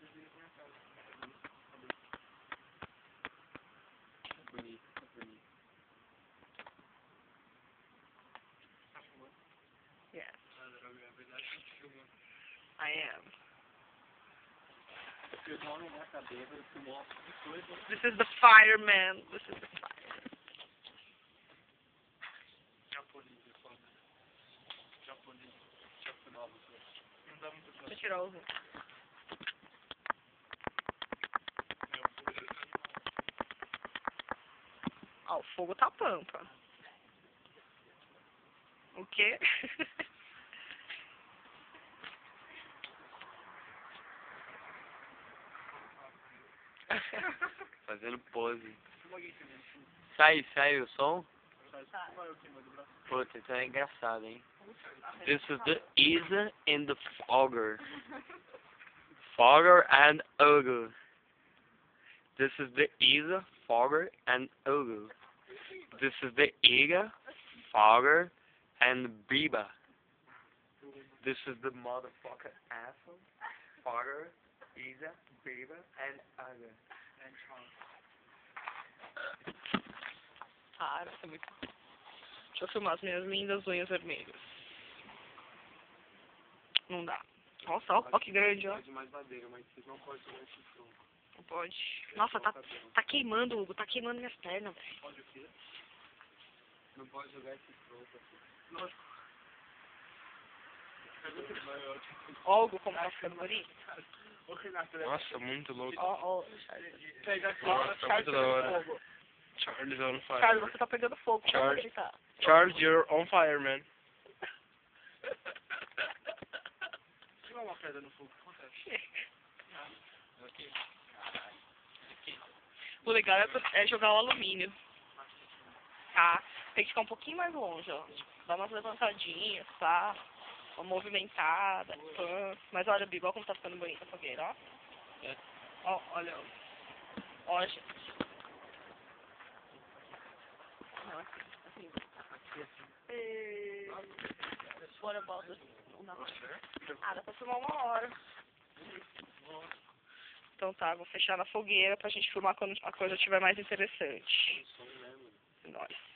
Yes. I am. This is the fireman. This is the fire. Deixa eu tirar o zoom. Ó, o fogo tá pampa. O quê? Fazendo pose. Sai o som? Puta, isso é engraçado, hein? This is the Isa and the Fogger. Fogger and Ogle. This is the Isa, Fogger and Ogle. This is the Iga, Fogger and Biba. This is the motherfucker asshole, Fogger, Isa, Biba and Ogle. Ah, isso é muito... Deixa eu filmar as minhas lindas unhas vermelhas. Não dá. Nossa, ó que grande, ó. Mais madeira, mas vocês não podem jogar esse tronco. Não pode. Nossa, tá queimando, Hugo. Tá queimando minhas pernas, velho. Pode o quê? Não pode jogar esse tronco aqui. Lógico. Ó, Hugo, como tá ficando bonito. Nossa, muito louco. Ó, pega aqui. Nossa, muito da hora. Charles on fire. Charles, você tá pegando fogo. Charles. Tá. Charles, you're on fire, man. Tira uma pedra no fogo. O legal é jogar o alumínio. Tá? Tem que ficar um pouquinho mais longe, ó. Dá umas levantadinhas, tá? Uma movimentada. Pã. Mas olha, Biba, olha como tá ficando bonita a fogueira, ó. É. Ó, olha. Ó, gente. Não, assim. What about this? Não. Ah, dá pra filmar 1 hora. Então tá, vou fechar na fogueira pra gente filmar quando a coisa estiver mais interessante. Nós.